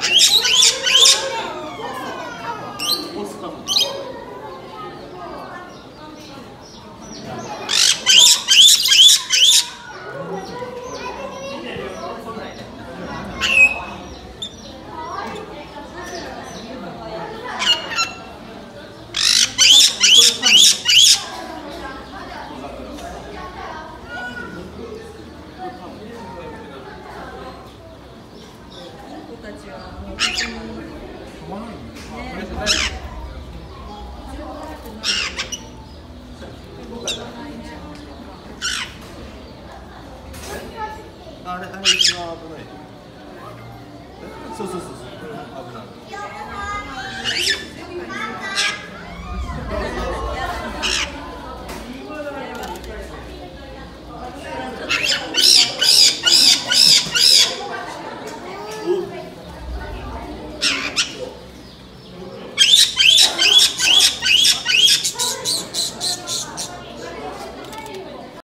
オスカム。 たちはもう本当にあれ一番危ない。そうそうそう。